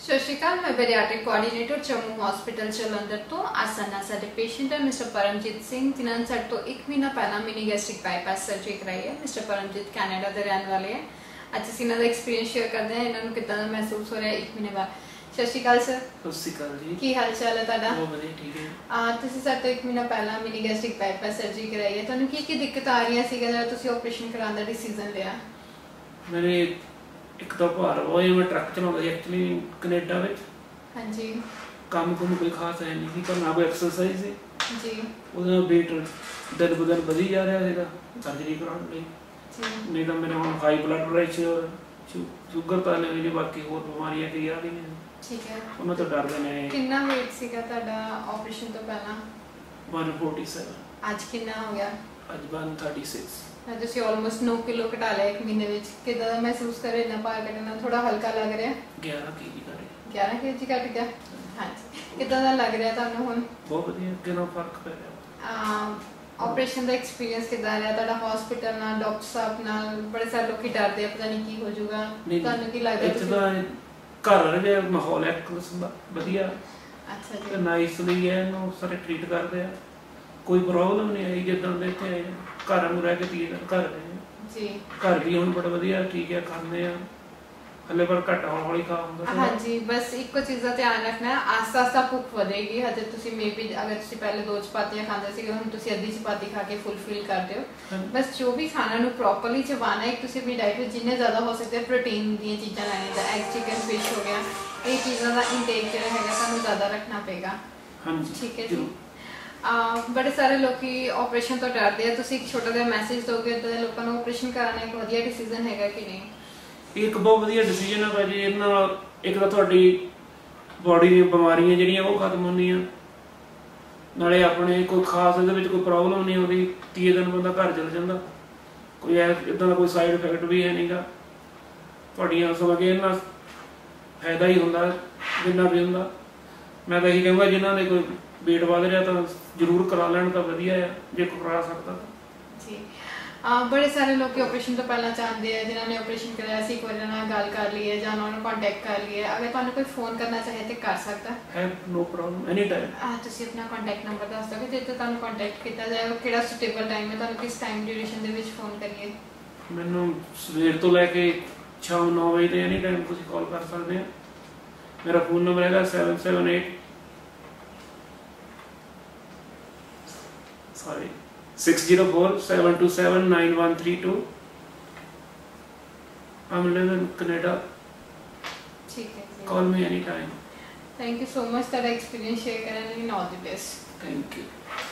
ਸਤਿ ਸ਼੍ਰੀ ਅਕਾਲ। मैं bariatric coordinator Jammu hospital Jalandhar ਤੋਂ ਆਸਨਾ ਸਾਡੇ ਪੇਸ਼ੈਂਟ ਹੈ ਮਿਸਟਰ ਪਰਮਜੀਤ ਸਿੰਘ, ਜਿਨ੍ਹਾਂ ਨੇ ਸਾਡੇ ਤੋਂ 1 ਮਹੀਨਾ ਪਹਿਲਾਂ ਮਿਨੀ ਗੈਸਟ੍ਰਿਕ ਬਾਈਪਾਸ ਸਰਜਰੀ ਕਰਾਈ ਹੈ। ਮਿਸਟਰ ਪਰਮਜੀਤ ਕੈਨੇਡਾ ਦੇ ਰਹਿਣ ਵਾਲੇ ਹੈ। ਅੱਜ ਅਸੀਂ ਇਹਨਾਂ ਦਾ ਐਕਸਪੀਰੀਅੰਸ ਸ਼ੇਅਰ ਕਰਦੇ ਹਾਂ, ਇਹਨਾਂ ਨੂੰ ਕਿੱਦਾਂ ਦਾ ਮਹਿਸੂਸ ਹੋ ਰਿਹਾ 1 ਮਹੀਨੇ ਬਾਅਦ। ਸਤਿ ਸ਼੍ਰੀ ਅਕਾਲ ਸਰ। ਸਤਿ ਸ਼੍ਰੀ ਅਕਾਲ ਜੀ। ਕੀ ਹਾਲ ਚਾਲ ਹੈ ਤੁਹਾਡਾ? ਬਹੁਤ ਵਧੀਆ, ਠੀਕ ਹੈ। ਤੁਸੀਂ ਸਾਡੇ ਤੋਂ 1 ਮਹੀਨਾ ਪਹਿਲਾਂ ਮਿਨੀ ਗੈਸਟ੍ਰਿਕ ਬਾਈਪਾਸ ਸਰਜਰੀ ਕਰਾਈ ਹੈ। ਤੁਹਾਨੂੰ ਕੀ ਦਿੱਕਤ ਆ ਰਹੀਆਂ ਸੀ ਜਦੋਂ ਤੁਸੀਂ ਆਪਰੇਸ਼ਨ ਕਰਾਉਣ ਦਾ ਡਿਸੀਜਨ ਲਿਆ? ਮੇਰੇ ਇੱਕ ਤਾਂ ਭਾਰ ਬਹੁਤ ਮੈਂ ਟਰੱਕ ਚਲਾਉਂਦਾ ਸੀ ਐਕਚੁਅਲੀ ਕੈਨੇਡਾ ਵਿੱਚ। ਹਾਂਜੀ। ਕੰਮ ਕੋਈ ਖਾਸ ਹੈ ਨਹੀਂ, ਪਰ ਨਾ ਕੋਈ ਐਕਸਰਸਾਈਜ਼ ਸੀ ਜੀ। ਉਹਦੇ ਨਾਲ weight ਦਿਨ ਬ ਦਿਨ ਵਧੀ ਜਾ ਰਿਹਾ ਸੀਗਾ ਸਰਜਰੀ ਕਰਾਉਣ ਲਈ। ਨਹੀਂ ਤਾਂ ਮੇਰੇ ਹੁਣ ਹਾਈ ਬਲੱਡ ਪ੍ਰੈਸ਼ਰ, ਸ਼ੂਗਰ ਤਾਂ ਨਹੀਂ, ਬਾਕੀ ਹੋਰ ਬਿਮਾਰੀਆਂ ਕਈ ਆ ਰਹੀਆਂ। ਠੀਕ ਹੈ। ਉਹਨਾਂ ਤੋਂ ਡਰਦੇ ਨੇ। ਕਿੰਨਾ weight ਸੀਗਾ ਤੁਹਾਡਾ ਆਪਰੇਸ਼ਨ ਤੋਂ ਪਹਿਲਾਂ? 147। ਅੱਜ ਕਿੰਨਾ ਹੋ ਗਿਆ? ਅੱਜ 136। ਤੁਸੀਂ ਆਲਮੋਸਟ 9 ਕਿਲੋ ਘਟਾ ਲਿਆ 1 ਮਹੀਨੇ ਵਿੱਚ। ਕਿੱਦਾਂ ਦਾ ਮਹਿਸੂਸ ਕਰ ਰਹੇ? ਇੰਨਾ ਭਾਰ ਘਟਣਾ ਥੋੜਾ ਹਲਕਾ ਲੱਗ ਰਿਹਾ? 11 kg ਘਟ ਗਿਆ। ਹਾਂਜੀ। ਕਿੱਦਾਂ ਦਾ ਲੱਗ ਰਿਹਾ ਤੁਹਾਨੂੰ ਹੁਣ? ਬਹੁਤ ਵਧੀਆ, ਕਿੰਨਾ ਫਰਕ ਪੈ ਰਿਹਾ। ਆਪਰੇਸ਼ਨ ਦਾ ਐਕਸਪੀਰੀਅੰਸ ਕਿੱਦਾਂ ਰਿਹਾ ਤੁਹਾਡਾ? ਹਸਪੀਟਲ ਨਾਲ, ਡਾਕਟਰ ਸਾਹਿਬ ਨਾਲ ਬੜੇ ਸਾਰੇ ਲੋਕੀ ਡਰਦੇ ਆ ਪਤਾ ਨਹੀਂ ਕੀ ਹੋ ਜਾਊਗਾ, ਤੁਹਾਨੂੰ ਕੀ ਲੱਗਦਾ? ਇੱਥੇ ਤਾਂ ਘਰ ਦੇ ਮਾਹੌਲ ਹੈ ਕਿਸਮ ਦਾ ਵਧੀਆ। ਅੱਛਾ ਜੀ। ਨਾਈਸਲੀ ਹੈ, ਇਹਨੂੰ ਸਾਰੇ ਟ੍ਰੀਟ ਕਰਦੇ ਆ, ਕੋਈ ਪ੍ਰੋਬਲਮ ਨਹੀਂ ਆਈ। ਜਿੱਦਾਂ ਦੇ ਇੱਥੇ ਆਏ ਘਰਾਂ ਨੂੰ ਰਹਿ ਕੇ ਪੀਏ ਘਰ ਜੀ। ਘਰ ਵੀ ਹੁਣ ਬੜਾ ਵਧੀਆ, ਠੀਕ ਹੈ, ਖਾਂਦੇ ਆ ਹਲੇ, ਪਰ ਘੱਟ ਹੌਲੀ ਖਾ ਹੁੰਦਾ। ਹਾਂਜੀ, ਬਸ ਇੱਕੋ ਚੀਜ਼ ਦਾ ਧਿਆਨ ਰੱਖਣਾ, ਆਸਤਾ ਆਸਤਾ ਭੁੱਖ ਵਧੇਗੀ। ਹਜੇ ਤੁਸੀਂ ਮੇਬੀ ਅਗਰ ਤੁਸੀਂ ਪਹਿਲੇ 2 ਚਪਾਤੀਆਂ ਖਾਂਦੇ ਸੀਗੇ, ਹੁਣ ਤੁਸੀਂ ਅੱਧੀ ਚਪਾਤੀ ਖਾ ਕੇ ਫੁੱਲਫਿਲ ਕਰਦੇ ਹੋ। ਬਸ ਜੋ ਵੀ ਖਾਣਾ ਨੂੰ ਪ੍ਰੋਪਰਲੀ ਚਬਾਉਣਾ ਹੈ। ਤੁਸੀਂ ਆਪਣੀ ਡਾਈਟ ਵਿੱਚ ਜਿੰਨੇ ਜ਼ਿਆਦਾ ਹੋ ਸਕਦੇ ਪ੍ਰੋਟੀਨ ਦੀਆਂ ਚੀਜ਼ਾਂ ਲੈਣੀਆਂ, ਜਿੱਦਾਂ ਐਗ, ਚਿਕਨ, ਫਿਸ਼ ਹੋ ਗਿਆ, ਇਹ ਚੀਜ਼ਾਂ ਦਾ ਇਨਟੇਕ ਜਿਹੜਾ ਹੈਗਾ ਤੁਹਾਨੂੰ ਜ਼ਿਆਦਾ ਰੱਖਣਾ ਪਏਗਾ। ਹਾਂਜੀ, ਠੀਕ ਹੈ ਜੀ। ਬੜੇ ਸਾਰੇ ਲੋਕੀ ਆਪਰੇਸ਼ਨ ਤੋਂ ਡਰਦੇ ਆ, ਤੁਸੀਂ ਇੱਕ ਛੋਟਾ ਜਿਹਾ ਮੈਸੇਜ ਦੋਗੇ ਤਾਂ ਲੋਕਾਂ ਨੂੰ ਆਪਰੇਸ਼ਨ ਕਰਾਉਣਾ ਇੱਕ ਵਧੀਆ ਡਿਸੀਜਨ ਹੈਗਾ ਕਿ ਨਹੀਂ? ਇਹ ਇੱਕ ਬਹੁਤ ਵਧੀਆ ਡਿਸੀਜਨ ਹੈ ਭਾਜੀ। ਇਹਦੇ ਨਾਲ ਇੱਕ ਤਾਂ ਤੁਹਾਡੀ ਬੋਡੀ ਦੀਆਂ ਬਿਮਾਰੀਆਂ ਜਿਹੜੀਆਂ ਉਹ ਖਤਮ ਹੁੰਦੀਆਂ, ਨਾਲੇ ਆਪਣੇ ਕੋਈ ਖਾਸ ਇਹਦੇ ਵਿੱਚ ਕੋਈ ਪ੍ਰੋਬਲਮ ਨਹੀਂ ਆਉਂਦੀ। 30 ਦਿਨ ਬੰਦਾ ਘਰ ਚਲ ਜਾਂਦਾ, ਕੋਈ ਇੱਦਾਂ ਦਾ ਕੋਈ ਸਾਈਡ ਇਫੈਕਟ ਵੀ ਹੈ ਨਹੀਂਗਾ। ਤੁਹਾਡੀਆਂ ਸਮਝ ਕੇ ਇਹਨਾਂ ਫਾਇਦਾ ਹੀ ਹੁੰਦਾ ਜਿੰਨਾ ਵੀ ਹੁੰਦਾ। ਮੈਂ ਤਾਂ ਇਹੀ ਕਹੂੰਗਾ ਜਿਨ੍ਹਾਂ ਦੇ ਕੋਈ weight ਵਧ ਰਿਹਾ ਤਾਂ ਜ਼ਰੂਰ ਕਰਾ ਲੈਣ ਤਾਂ ਵਧੀਆ ਆ, ਜੇ ਕੋਈ ਕਰਾ ਸਕਦਾ ਜੀ। ਬੜੇ ਸਾਰੇ ਲੋਕ ਆਪਰੇਸ਼ਨ ਤੋਂ ਪਹਿਲਾਂ ਚਾਹੁੰਦੇ ਆ, ਜਿਨ੍ਹਾਂ ਨੇ ਆਪਰੇਸ਼ਨ ਕਰਾਇਆ ਸੀ, ਇੱਕ ਵਾਰ ਨਾਲ ਗੱਲ ਕਰ ਲਈਏ ਜਾਂ ਉਹਨਾਂ ਨੂੰ ਕੰਟੈਕਟ ਕਰ ਲਈਏ। ਅਗਰ ਤੁਹਾਨੂੰ ਕੋਈ ਫੋਨ ਕਰਨਾ ਚਾਹੇ ਤੇ ਕਰ ਸਕਦਾ ਹੈ? No problem, any time. ਤੁਸੀਂ ਆਪਣਾ ਕੰਟੈਕਟ ਨੰਬਰ ਦੱਸ ਦਿਓਗੇ ਜੇ ਤੁਹਾਨੂੰ ਕੰਟੈਕਟ ਕੀਤਾ ਜਾਏ? ਕਿਹੜਾ ਸੁਟੇਬਲ ਟਾਈਮ ਹੈ, ਤੁਹਾਨੂੰ ਕਿਸ ਟਾਈਮ ਡਿਊਰੇਸ਼ਨ ਦੇ ਵਿੱਚ ਫੋਨ ਕਰੀਏ? ਮੈਨੂੰ ਸਵੇਰ ਤੋਂ ਲੈ ਕੇ ਸ਼ਾਮ 9 ਵਜੇ ਤੇ ਐਨੀ ਟਾਈਮ ਤੁਸੀਂ ਕਾਲ ਕਰ ਸਕਦੇ ਆ। ਮੇਰਾ ਫੋਨ ਨੰਬਰ ਹੈਗਾ 604-727-9132। I'm living in Canada. ठीक है। Call me anytime. Thank you so much for the experience share करने के लिए। All the best. Thank you.